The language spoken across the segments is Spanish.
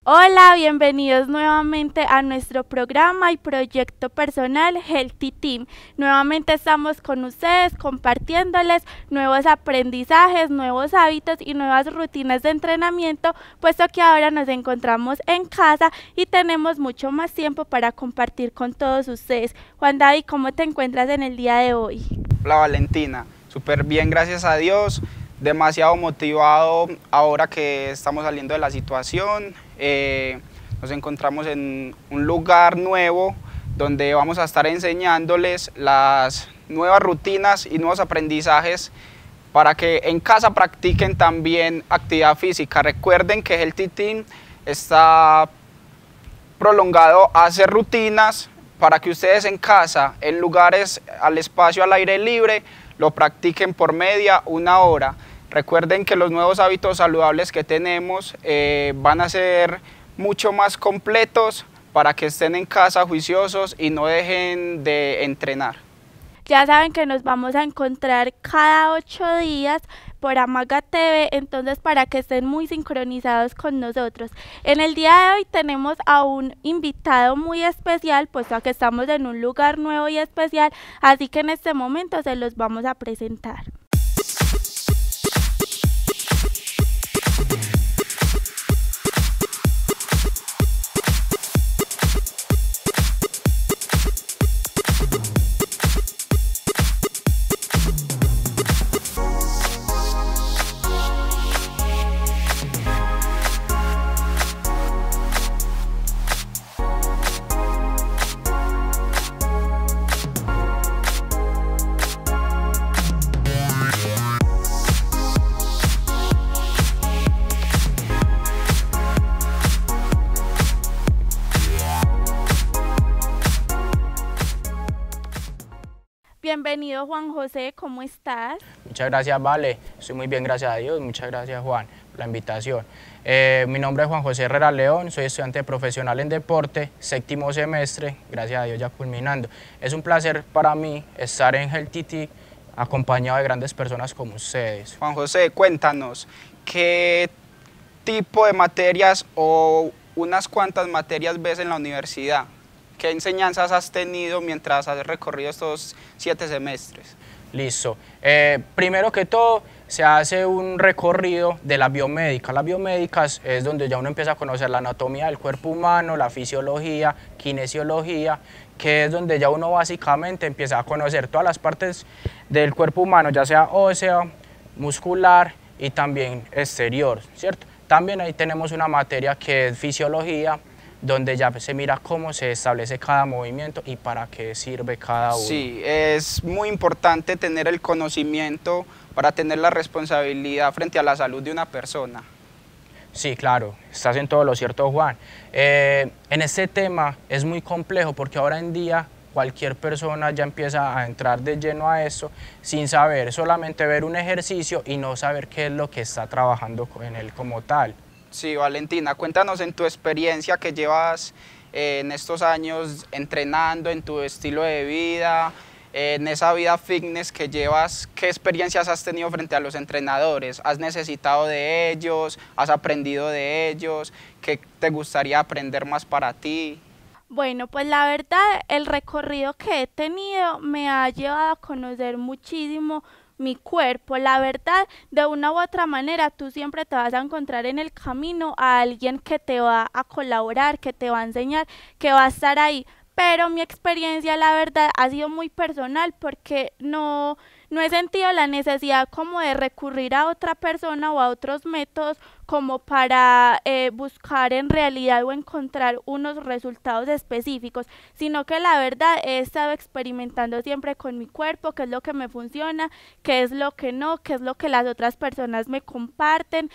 Hola, bienvenidos nuevamente a nuestro programa y proyecto personal Healthy Team. Nuevamente estamos con ustedes compartiéndoles nuevos aprendizajes, nuevos hábitos y nuevas rutinas de entrenamiento, puesto que ahora nos encontramos en casa y tenemos mucho más tiempo para compartir con todos ustedes. Juan David, ¿cómo te encuentras en el día de hoy? Hola Valentina, súper bien, gracias a Dios. Demasiado motivado ahora que estamos saliendo de la situación. Nos encontramos en un lugar nuevo donde vamos a estar enseñándoles las nuevas rutinas y nuevos aprendizajes para que en casa practiquen también actividad física. Recuerden que Healthy Team está prolongado a hacer rutinas para que ustedes en casa, en lugares al espacio al aire libre, lo practiquen por una hora. Recuerden que los nuevos hábitos saludables que tenemos van a ser mucho más completos para que estén en casa juiciosos y no dejen de entrenar. Ya saben que nos vamos a encontrar cada 8 días por Amaga TV, entonces para que estén muy sincronizados con nosotros. En el día de hoy tenemos a un invitado muy especial, puesto que estamos en un lugar nuevo y especial, así que en este momento se los vamos a presentar. Bienvenido Juan José, ¿cómo estás? Muchas gracias, Vale. Estoy muy bien, gracias a Dios. Muchas gracias, Juan, por la invitación. Mi nombre es Juan José Herrera León, soy estudiante profesional en deporte, séptimo semestre, gracias a Dios ya culminando. Es un placer para mí estar en Healthy Team acompañado de grandes personas como ustedes. Juan José, cuéntanos, ¿qué tipo de materias o unas cuantas materias ves en la universidad? ¿Qué enseñanzas has tenido mientras has recorrido estos 7 semestres? Listo. Primero que todo, se hace un recorrido de la biomédica. Las biomédicas es donde ya uno empieza a conocer la anatomía del cuerpo humano, la fisiología, kinesiología, que es donde ya uno básicamente empieza a conocer todas las partes del cuerpo humano, ya sea ósea, muscular y también exterior, ¿cierto? También ahí tenemos una materia que es fisiología, donde ya se mira cómo se establece cada movimiento y para qué sirve cada uno. Sí, es muy importante tener el conocimiento para tener la responsabilidad frente a la salud de una persona. Sí, claro, estás en todo lo cierto, Juan. En este tema es muy complejo porque ahora en día cualquier persona ya empieza a entrar de lleno a eso sin saber, solamente ver un ejercicio y no saber qué es lo que está trabajando en él como tal. Sí, Valentina, cuéntanos en tu experiencia que llevas en estos años entrenando, en tu estilo de vida, en esa vida fitness que llevas, ¿qué experiencias has tenido frente a los entrenadores? ¿Has necesitado de ellos? ¿Has aprendido de ellos? ¿Qué te gustaría aprender más para ti? Bueno, pues la verdad, el recorrido que he tenido me ha llevado a conocer muchísimo mi cuerpo. La verdad, de una u otra manera, tú siempre te vas a encontrar en el camino a alguien que te va a colaborar, que te va a enseñar, que va a estar ahí. Pero mi experiencia, la verdad, ha sido muy personal porque no he sentido la necesidad como de recurrir a otra persona o a otros métodos como para buscar en realidad o encontrar unos resultados específicos, sino que la verdad he estado experimentando siempre con mi cuerpo, qué es lo que me funciona, qué es lo que no, qué es lo que las otras personas me comparten,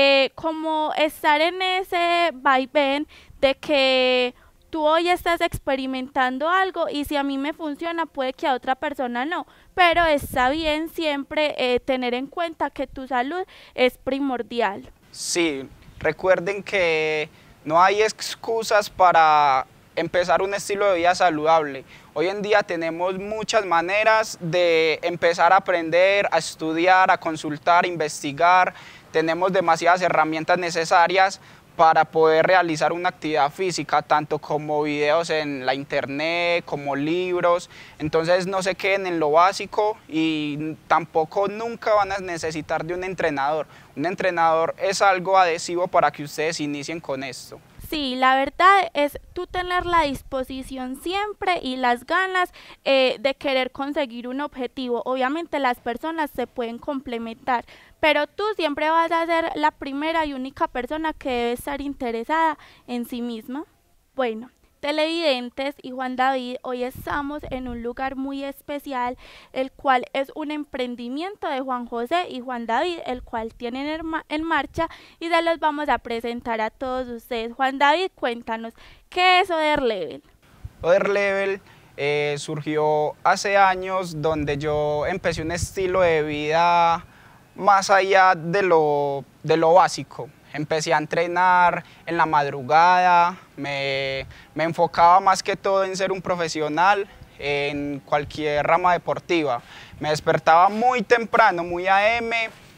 como estar en ese vaivén de que tú hoy estás experimentando algo y si a mí me funciona puede que a otra persona no, pero está bien siempre tener en cuenta que tu salud es primordial. Sí, recuerden que no hay excusas para empezar un estilo de vida saludable. Hoy en día tenemos muchas maneras de empezar a aprender, a estudiar, a consultar, a investigar. Tenemos demasiadas herramientas necesarias para poder realizar una actividad física, tanto como videos en la internet, como libros. Entonces no se queden en lo básico y tampoco nunca van a necesitar de un entrenador. Un entrenador es algo adhesivo para que ustedes inicien con esto. Sí, la verdad es tú tener la disposición siempre y las ganas de querer conseguir un objetivo. Obviamente las personas se pueden complementar, pero tú siempre vas a ser la primera y única persona que debe estar interesada en sí misma. Bueno, televidentes y Juan David, hoy estamos en un lugar muy especial, el cual es un emprendimiento de Juan José y Juan David, el cual tienen en marcha y se los vamos a presentar a todos ustedes. Juan David, cuéntanos, ¿qué es Other Level? Other Level surgió hace años, donde yo empecé un estilo de vida más allá de lo básico. Empecé a entrenar en la madrugada, me enfocaba más que todo en ser un profesional en cualquier rama deportiva. Me despertaba muy temprano, muy AM,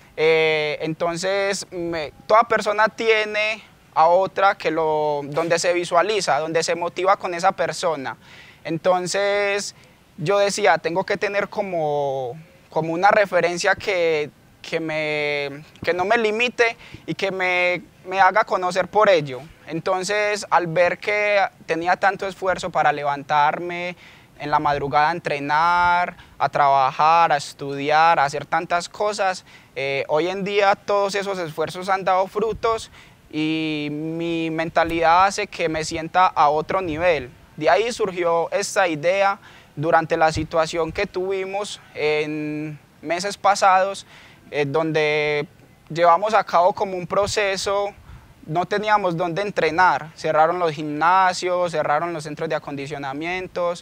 entonces toda persona tiene a otra donde se visualiza, donde se motiva con esa persona. Entonces yo decía, tengo que tener como una referencia que no me limite y que me haga conocer por ello. Entonces, al ver que tenía tanto esfuerzo para levantarme en la madrugada a entrenar, a trabajar, a estudiar, a hacer tantas cosas, hoy en día todos esos esfuerzos han dado frutos y mi mentalidad hace que me sienta a otro nivel. De ahí surgió esta idea durante la situación que tuvimos en meses pasados, donde llevamos a cabo como un proceso, no teníamos dónde entrenar, cerraron los gimnasios, cerraron los centros de acondicionamientos,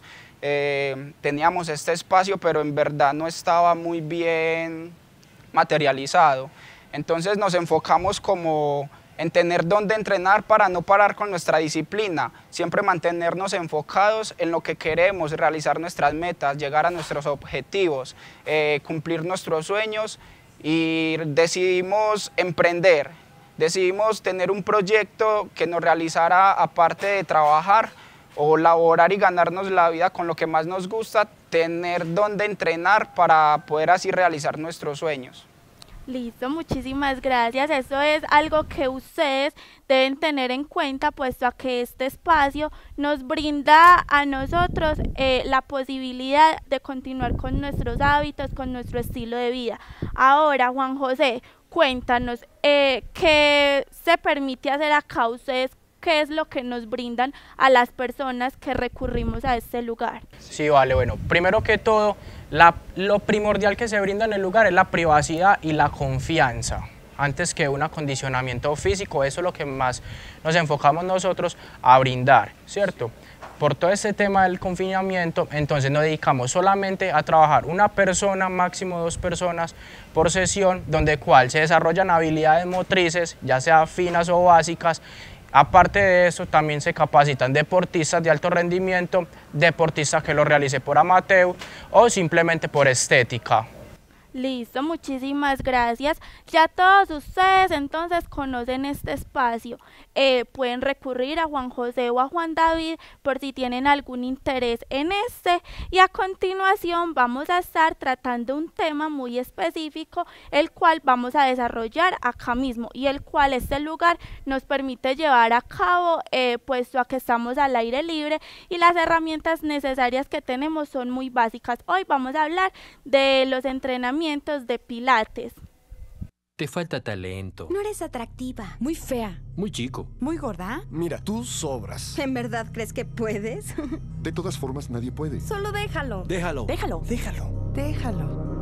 teníamos este espacio, pero en verdad no estaba muy bien materializado. Entonces nos enfocamos como en tener dónde entrenar para no parar con nuestra disciplina, siempre mantenernos enfocados en lo que queremos, realizar nuestras metas, llegar a nuestros objetivos, cumplir nuestros sueños. Y decidimos emprender, decidimos tener un proyecto que nos realizara, aparte de trabajar o laborar y ganarnos la vida con lo que más nos gusta, tener dónde entrenar para poder así realizar nuestros sueños. Listo, muchísimas gracias. Eso es algo que ustedes deben tener en cuenta, puesto a que este espacio nos brinda a nosotros la posibilidad de continuar con nuestros hábitos, con nuestro estilo de vida. Ahora, Juan José, cuéntanos, ¿qué se permite hacer acá ustedes? ¿Qué es lo que nos brindan a las personas que recurrimos a este lugar? Sí, vale, bueno, primero que todo, lo primordial que se brinda en el lugar es la privacidad y la confianza, antes que un acondicionamiento físico. Eso es lo que más nos enfocamos nosotros a brindar, ¿cierto? Por todo este tema del confinamiento, entonces nos dedicamos solamente a trabajar una persona, máximo 2 personas por sesión, donde cual se desarrollan habilidades motrices, ya sea finas o básicas. Aparte de eso, también se capacitan deportistas de alto rendimiento, deportistas que lo realicen por amateur o simplemente por estética. Listo, muchísimas gracias. Ya todos ustedes entonces conocen este espacio. Pueden recurrir a Juan José o a Juan David por si tienen algún interés en este. Y a continuación vamos a estar tratando un tema muy específico, el cual vamos a desarrollar acá mismo y el cual este lugar nos permite llevar a cabo, puesto a que estamos al aire libre y las herramientas necesarias que tenemos son muy básicas. Hoy vamos a hablar de los entrenamientos de pilates. Te falta talento. No eres atractiva. Muy fea. Muy chico. Muy gorda. Mira, tú sobras. ¿En verdad crees que puedes? De todas formas, nadie puede. Solo déjalo. Déjalo. Déjalo. Déjalo. Déjalo.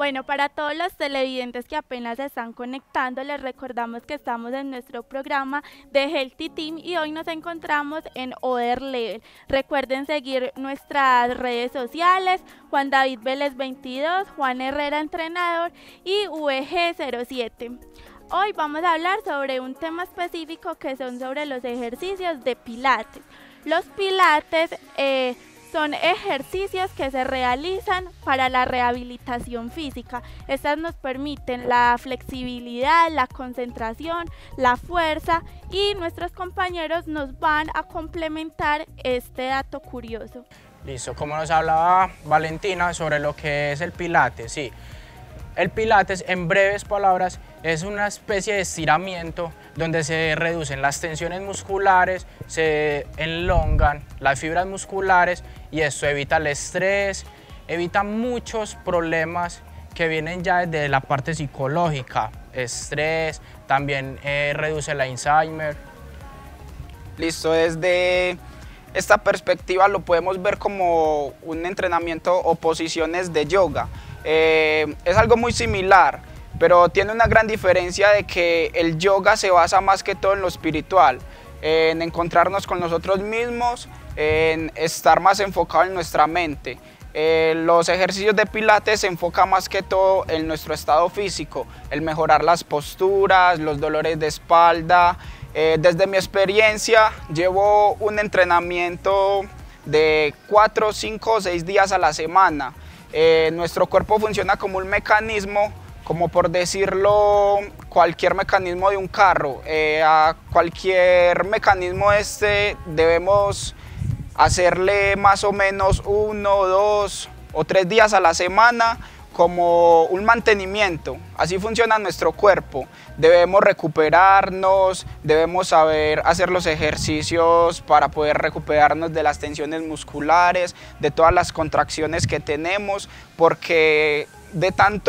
Bueno, para todos los televidentes que apenas se están conectando, les recordamos que estamos en nuestro programa de Healthy Team y hoy nos encontramos en Other Level. Recuerden seguir nuestras redes sociales, Juan David Vélez 22, Juan Herrera Entrenador y VG07. Hoy vamos a hablar sobre un tema específico que son sobre los ejercicios de pilates. Los pilates son ejercicios que se realizan para la rehabilitación física. Estas nos permiten la flexibilidad, la concentración, la fuerza y nuestros compañeros nos van a complementar este dato curioso. Listo, como nos hablaba Valentina sobre lo que es el pilates, sí. El pilates, en breves palabras, es una especie de estiramiento donde se reducen las tensiones musculares, se enlongan las fibras musculares y esto evita el estrés, evita muchos problemas que vienen ya desde la parte psicológica, estrés, también reduce el Alzheimer. Listo, desde esta perspectiva lo podemos ver como un entrenamiento o posiciones de yoga. Es algo muy similar, pero tiene una gran diferencia de que el yoga se basa más que todo en lo espiritual, en encontrarnos con nosotros mismos, en estar más enfocado en nuestra mente. Los ejercicios de pilates se enfocan más que todo en nuestro estado físico, el mejorar las posturas, los dolores de espalda. Desde mi experiencia llevo un entrenamiento de 4, 5 o 6 días a la semana. Nuestro cuerpo funciona como un mecanismo, como por decirlo, cualquier mecanismo de un carro. A cualquier mecanismo debemos hacerle más o menos 1, 2 o 3 días a la semana como un mantenimiento. Así funciona nuestro cuerpo. Debemos recuperarnos, debemos saber hacer los ejercicios para poder recuperarnos de las tensiones musculares, de todas las contracciones que tenemos, porque de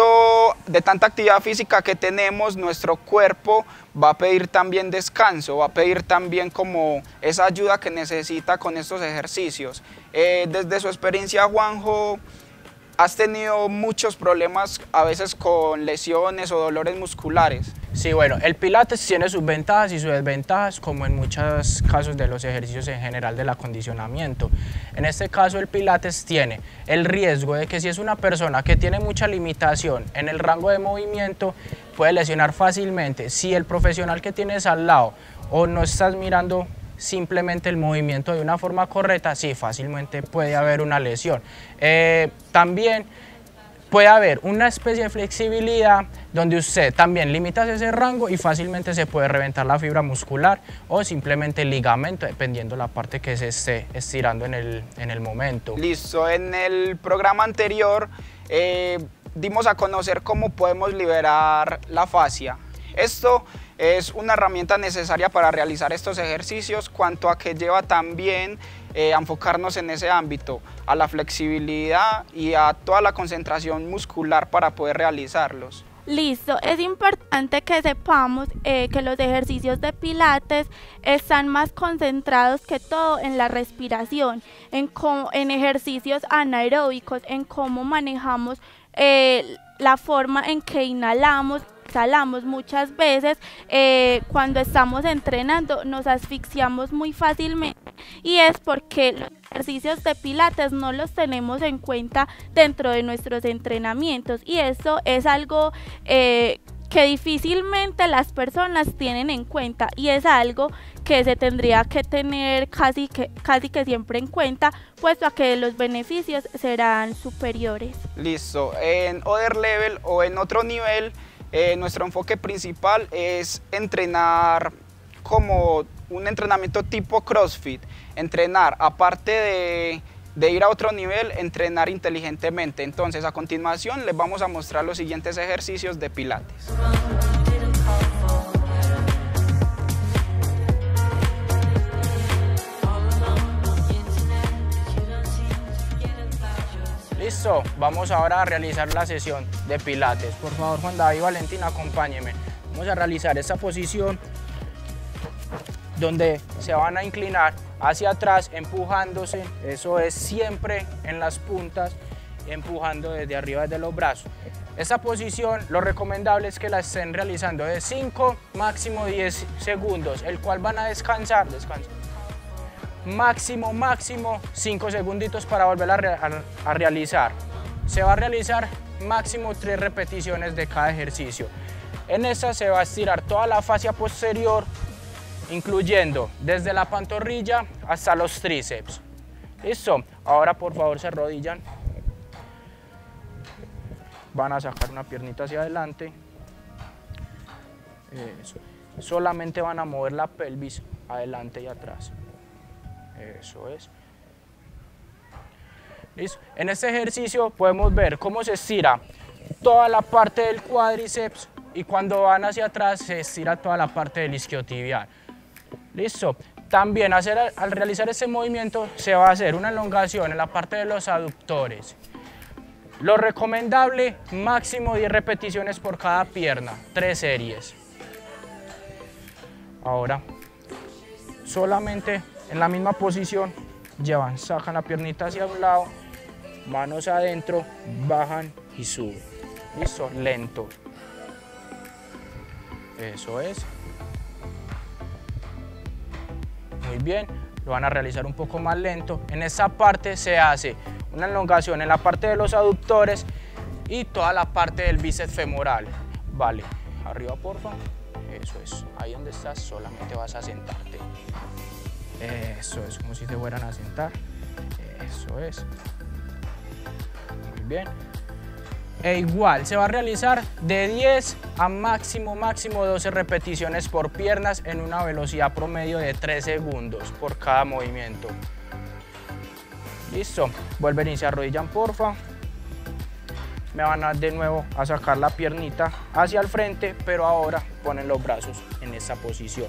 tanta actividad física que tenemos, nuestro cuerpo va a pedir también descanso, va a pedir también como esa ayuda que necesita con estos ejercicios. Desde su experiencia, Juanjo, ¿has tenido muchos problemas a veces con lesiones o dolores musculares? Sí, bueno, el pilates tiene sus ventajas y sus desventajas, como en muchos casos de los ejercicios en general del acondicionamiento. En este caso, el pilates tiene el riesgo de que si es una persona que tiene mucha limitación en el rango de movimiento, puede lesionar fácilmente. Si el profesional que tienes al lado o no estás mirando simplemente el movimiento de una forma correcta, sí, fácilmente puede haber una lesión. También puede haber una especie de flexibilidad donde usted también limita ese rango y fácilmente se puede reventar la fibra muscular o simplemente el ligamento, dependiendo la parte que se esté estirando en el momento. Listo, en el programa anterior dimos a conocer cómo podemos liberar la fascia. Esto es una herramienta necesaria para realizar estos ejercicios, cuanto a que lleva también a enfocarnos en ese ámbito, a la flexibilidad y a toda la concentración muscular para poder realizarlos. Listo, es importante que sepamos que los ejercicios de pilates están más concentrados que todo en la respiración, en ejercicios anaeróbicos, en cómo manejamos la forma en que inhalamos, exhalamos. Muchas veces cuando estamos entrenando nos asfixiamos muy fácilmente y es porque los ejercicios de pilates no los tenemos en cuenta dentro de nuestros entrenamientos y eso es algo que difícilmente las personas tienen en cuenta y es algo que se tendría que tener casi que siempre en cuenta, puesto a que los beneficios serán superiores. Listo, en Other Level o en otro nivel, nuestro enfoque principal es entrenar como un entrenamiento tipo CrossFit, entrenar aparte de ir a otro nivel, entrenar inteligentemente. Entonces, a continuación les vamos a mostrar los siguientes ejercicios de pilates. Listo, vamos ahora a realizar la sesión de pilates. Por favor, Juan David y Valentina, acompáñenme. Vamos a realizar esta posición donde se van a inclinar hacia atrás empujándose, eso es siempre en las puntas, empujando desde arriba desde los brazos. Esta posición, lo recomendable es que la estén realizando de 5, máximo 10 segundos, el cual van a descansar. Máximo 5 segunditos para volver a realizar. Se va a realizar máximo 3 repeticiones de cada ejercicio. En esta se va a estirar toda la fascia posterior, incluyendo desde la pantorrilla hasta los tríceps. ¿Listo? Ahora por favor se arrodillan. Van a sacar una piernita hacia adelante. Eso. Solamente van a mover la pelvis adelante y atrás. Eso es. ¿Listo? En este ejercicio podemos ver cómo se estira toda la parte del cuádriceps y cuando van hacia atrás se estira toda la parte del isquiotibial. ¿Listo? También al realizar este movimiento se va a hacer una elongación en la parte de los aductores. Lo recomendable, máximo 10 repeticiones por cada pierna, 3 series. Ahora, solamente en la misma posición, sacan la piernita hacia un lado, manos adentro, bajan y suben. Listo, lento. Eso es. Muy bien, lo van a realizar un poco más lento. En esta parte se hace una elongación en la parte de los aductores y toda la parte del bíceps femoral. Vale, arriba porfa. Eso es, ahí donde estás solamente vas a sentarte. Eso es, como si te fueran a sentar. Eso es. Muy bien. E igual, se va a realizar de 10 a máximo 12 repeticiones por piernas en una velocidad promedio de 3 segundos por cada movimiento. Listo. Vuelven y se arrodillan, porfa. Me van a de nuevo a sacar la piernita hacia el frente, pero ahora ponen los brazos en esta posición.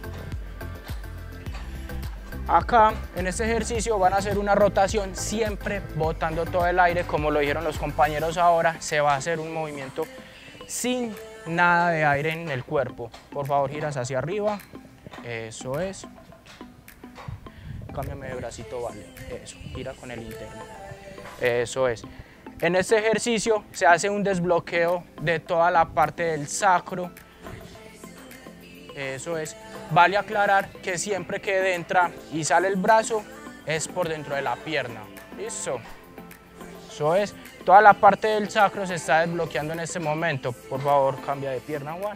Acá, en este ejercicio, van a hacer una rotación siempre botando todo el aire, como lo dijeron los compañeros ahora. Se va a hacer un movimiento sin nada de aire en el cuerpo. Por favor, giras hacia arriba. Eso es. Cámbiame de bracito, vale. Eso, gira con el interno. Eso es. En este ejercicio se hace un desbloqueo de toda la parte del sacro. Eso es. Vale aclarar que siempre que entra y sale el brazo es por dentro de la pierna. Listo. Eso es. Toda la parte del sacro se está desbloqueando en este momento. Por favor, cambia de pierna, Juan.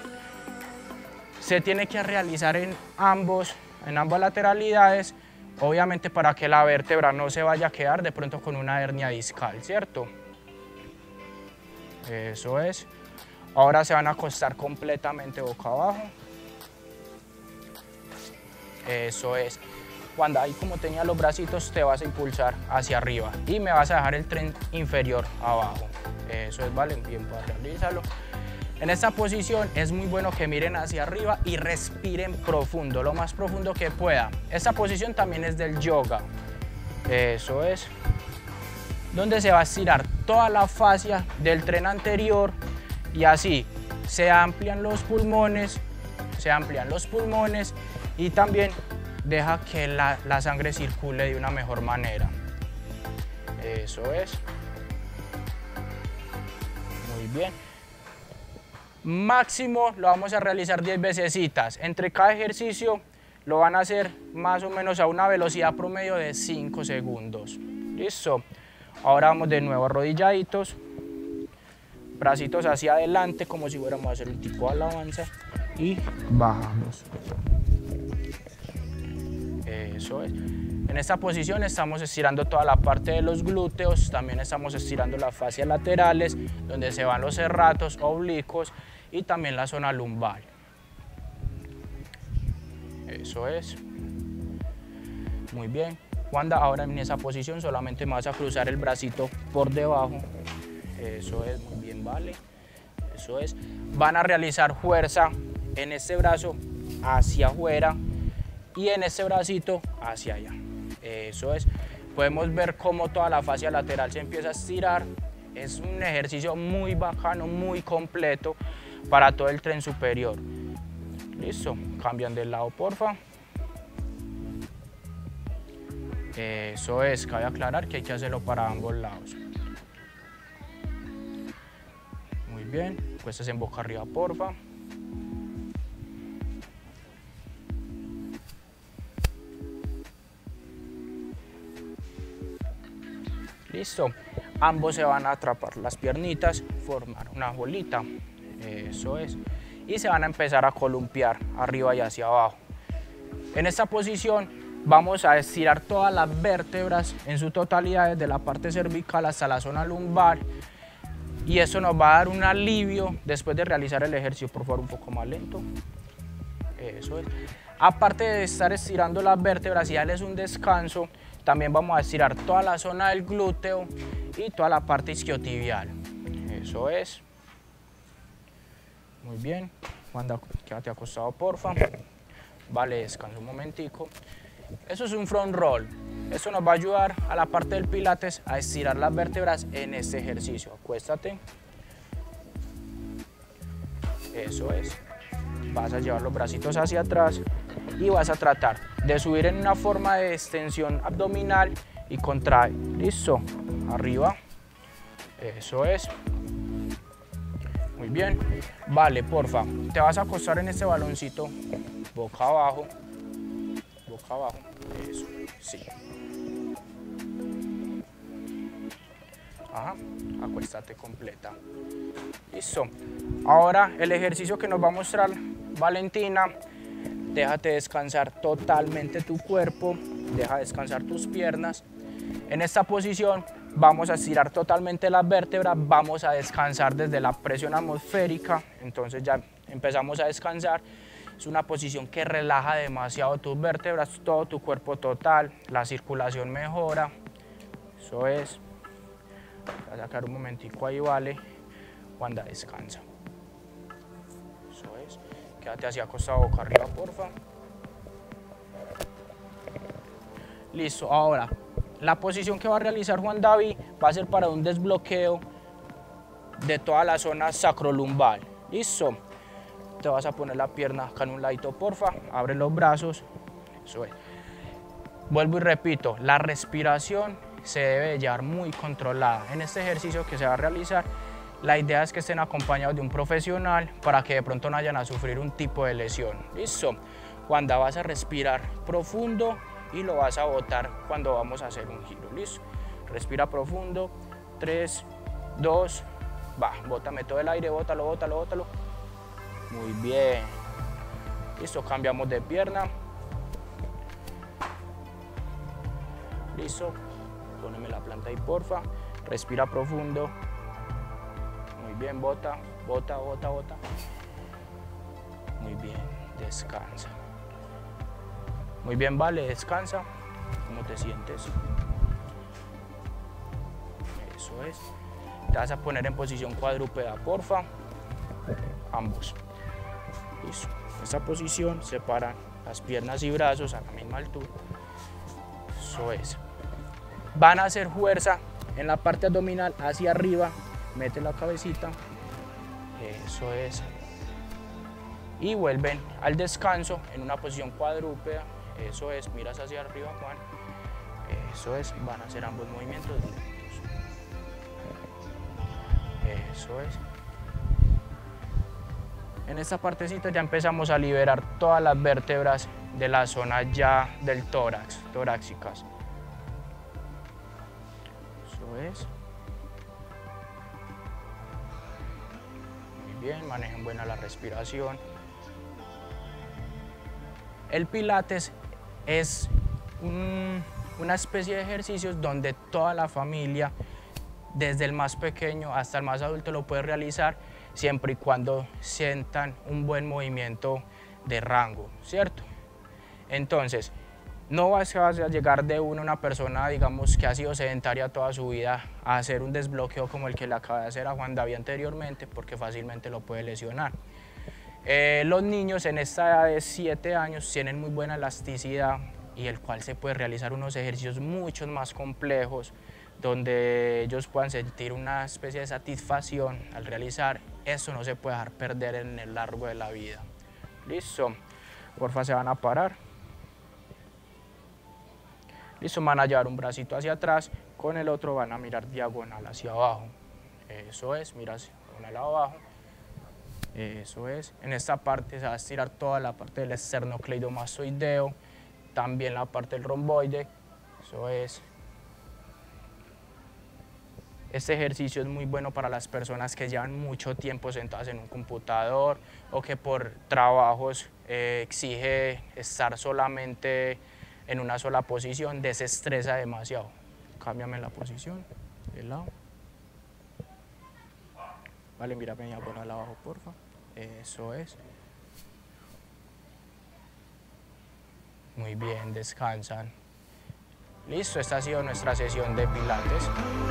Se tiene que realizar en ambas lateralidades, obviamente para que la vértebra no se vaya a quedar de pronto con una hernia discal, ¿cierto? Eso es. Ahora se van a acostar completamente boca abajo. Eso es. Cuando ahí como tenía los bracitos te vas a impulsar hacia arriba y me vas a dejar el tren inferior abajo. Eso es, vale, bien para realizarlo. En esta posición es muy bueno que miren hacia arriba y respiren profundo, lo más profundo que pueda. Esta posición también es del yoga. Eso es. Donde se va a estirar toda la fascia del tren anterior y así se amplían los pulmones y también deja que la sangre circule de una mejor manera. Eso es. Muy bien. Máximo lo vamos a realizar 10 vecesitas. Entre cada ejercicio lo van a hacer más o menos a una velocidad promedio de 5 segundos. Listo. Ahora vamos de nuevo arrodilladitos. Bracitos hacia adelante como si fuéramos a hacer el tipo de alabanza. Y bajamos. Eso es. En esta posición estamos estirando toda la parte de los glúteos, también estamos estirando las fascias laterales, donde se van los serratos, oblicuos y también la zona lumbar. Eso es. Muy bien. Wanda, ahora en esa posición solamente me vas a cruzar el bracito por debajo. Eso es, muy bien, vale. Eso es. Van a realizar fuerza en este brazo hacia afuera y en este bracito hacia allá. Eso es. Podemos ver cómo toda la fascia lateral se empieza a estirar. Es un ejercicio muy bacano, muy completo para todo el tren superior. Listo. Cambian de lado, porfa. Eso es. Cabe aclarar que hay que hacerlo para ambos lados. bien, acuéstese en boca arriba, porfa. Listo, ambos se van a atrapar las piernitas, formar una bolita, eso es, y se van a empezar a columpiar arriba y hacia abajo. En esta posición vamos a estirar todas las vértebras en su totalidad, desde la parte cervical hasta la zona lumbar, y eso nos va a dar un alivio después de realizar el ejercicio. Por favor, un poco más lento, eso es. Aparte de estar estirando las vértebras y darles un descanso, también vamos a estirar toda la zona del glúteo y toda la parte isquiotibial. Eso es. Muy bien. Wanda, quédate acostado, porfa. Vale, descansa un momentico. Eso es un front roll. Eso nos va a ayudar a la parte del pilates a estirar las vértebras en este ejercicio. Acuéstate. Eso es. Vas a llevar los bracitos hacia atrás y vas a tratar de subir en una forma de extensión abdominal y contrae. Listo. Arriba. Eso es. Muy bien. Vale, porfa. Te vas a acostar en este baloncito boca abajo. Boca abajo. Eso. Sí. Ajá. Acuéstate completa. Listo. Ahora el ejercicio que nos va a mostrar Valentina. Déjate descansar totalmente tu cuerpo, deja descansar tus piernas. En esta posición vamos a estirar totalmente las vértebras, vamos a descansar desde la presión atmosférica, entonces ya empezamos a descansar. Es una posición que relaja demasiado tus vértebras, todo tu cuerpo total, la circulación mejora. Eso es. Voy a sacar un momentico ahí, vale. Wanda, descansa. Eso es. Quédate así acostado boca arriba, porfa. Listo, ahora la posición que va a realizar Juan David va a ser para un desbloqueo de toda la zona sacrolumbar. Listo. Te vas a poner la pierna acá en un ladito, porfa. Abre los brazos. Eso es. Vuelvo y repito, la respiración se debe llevar muy controlada. En este ejercicio que se va a realizar, la idea es que estén acompañados de un profesional para que de pronto no vayan a sufrir un tipo de lesión. Listo. Cuando vas a respirar profundo y lo vas a botar cuando vamos a hacer un giro. Listo. Respira profundo. 3, 2, va. Bótame todo el aire, bótalo, bótalo, bótalo. Muy bien. Listo. Cambiamos de pierna. Listo. Póneme la planta ahí, porfa. Respira profundo. Muy bien, bota, bota, bota, bota. Muy bien, descansa. Muy bien, vale, descansa. ¿Cómo te sientes? Eso es. Te vas a poner en posición cuadrúpeda, porfa. Ambos. Listo. En esta posición separan las piernas y brazos a la misma altura. Eso es. Van a hacer fuerza en la parte abdominal hacia arriba. Mete la cabecita. Eso es. Y vuelven al descanso en una posición cuadrúpeda. Eso es. Miras hacia arriba, Juan. Eso es. Van a hacer ambos movimientos lentos. Eso es. En esta partecita ya empezamos a liberar todas las vértebras de la zona ya del tórax, torácicas. Eso es. Muy bien, manejen buena la respiración. El Pilates es una especie de ejercicios donde toda la familia, desde el más pequeño hasta el más adulto, lo puede realizar siempre y cuando sientan un buen movimiento de rango, ¿cierto? Entonces, no vas a llegar de una persona, digamos, que ha sido sedentaria toda su vida a hacer un desbloqueo como el que le acaba de hacer a Juan David anteriormente, porque fácilmente lo puede lesionar. Los niños en esta edad de 7 años tienen muy buena elasticidad y el cual se puede realizar unos ejercicios mucho más complejos donde ellos puedan sentir una especie de satisfacción al realizar. Eso no se puede dejar perder en el largo de la vida. Listo. Porfa, se van a parar. Listo, van a llevar un bracito hacia atrás, con el otro van a mirar diagonal hacia abajo. Eso es, mira diagonal abajo. Eso es. En esta parte se va a estirar toda la parte del esternocleidomastoideo, también la parte del romboide. Eso es. Este ejercicio es muy bueno para las personas que llevan mucho tiempo sentadas en un computador o que por trabajos exige estar solamente en una sola posición, desestresa demasiado. Cámbiame la posición, de lado. Vale, mírame diagonal abajo, porfa. Eso es. Muy bien, descansan. Listo, esta ha sido nuestra sesión de pilates.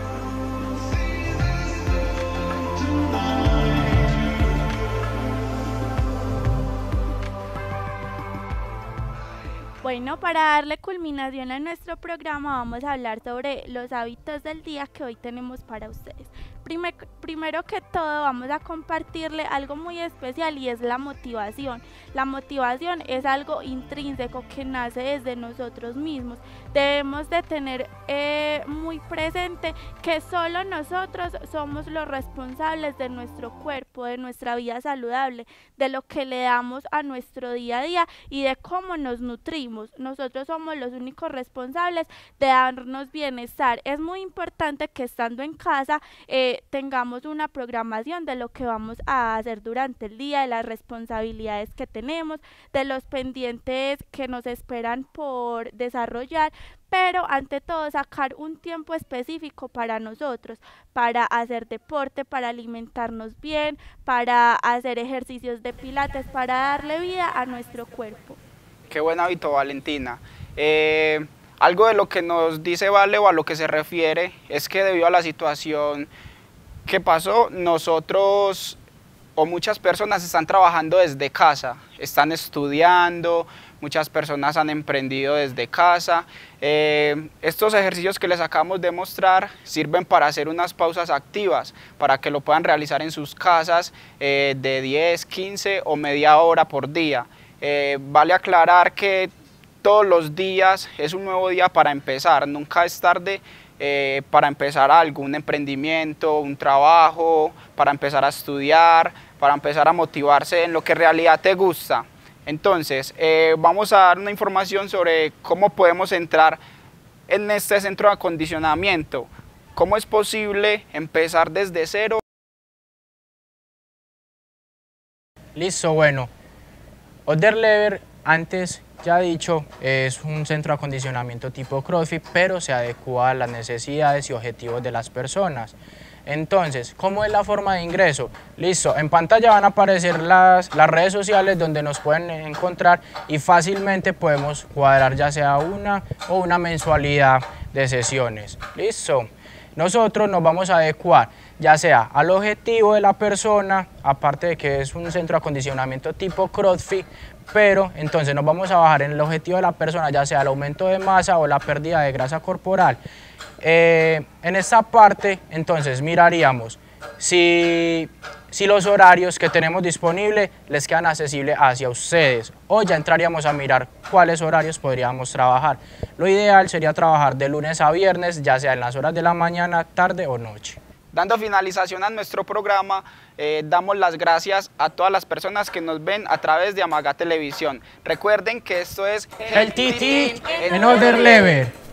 Bueno, para darle culminación a nuestro programa vamos a hablar sobre los hábitos del día que hoy tenemos para ustedes. Primero que todo vamos a compartirle algo muy especial y es la motivación. La motivación es algo intrínseco que nace desde nosotros mismos. Debemos de tener muy presente que solo nosotros somos los responsables de nuestro cuerpo, de nuestra vida saludable, de lo que le damos a nuestro día a día y de cómo nos nutrimos. Nosotros somos los únicos responsables de darnos bienestar. Es muy importante que estando en casa tengamos una programación de lo que vamos a hacer durante el día, de las responsabilidades que tenemos, de los pendientes que nos esperan por desarrollar, pero ante todo sacar un tiempo específico para nosotros, para hacer deporte, para alimentarnos bien, para hacer ejercicios de pilates, para darle vida a nuestro cuerpo. Qué buen hábito, Valentina. Algo de lo que nos dice Vale o a lo que se refiere es que debido a la situación que pasó, nosotros o muchas personas están trabajando desde casa, están estudiando, muchas personas han emprendido desde casa. Estos ejercicios que les acabamos de mostrar sirven para hacer unas pausas activas, para que lo puedan realizar en sus casas de 10, 15 o media hora por día. Vale aclarar que todos los días es un nuevo día para empezar, nunca es tarde para empezar algún emprendimiento, un trabajo, para empezar a estudiar, para empezar a motivarse en lo que en realidad te gusta. Entonces, vamos a dar una información sobre cómo podemos entrar en este centro de acondicionamiento, cómo es posible empezar desde cero. Listo, bueno, Otherlever, antes ya dicho, es un centro de acondicionamiento tipo CrossFit, pero se adecua a las necesidades y objetivos de las personas. Entonces, ¿cómo es la forma de ingreso? Listo, en pantalla van a aparecer las redes sociales donde nos pueden encontrar y fácilmente podemos cuadrar ya sea una o una mensualidad de sesiones. Listo. Nosotros nos vamos a adecuar ya sea al objetivo de la persona, aparte de que es un centro de acondicionamiento tipo CrossFit, pero entonces nos vamos a bajar en el objetivo de la persona, ya sea el aumento de masa o la pérdida de grasa corporal. En esta parte, entonces, miraríamos si los horarios que tenemos disponibles les quedan accesibles hacia ustedes, o ya entraríamos a mirar cuáles horarios podríamos trabajar. Lo ideal sería trabajar de lunes a viernes, ya sea en las horas de la mañana, tarde o noche. Dando finalización a nuestro programa, damos las gracias a todas las personas que nos ven a través de Amaga Televisión. Recuerden que esto es Healthy Teen en Otherlever.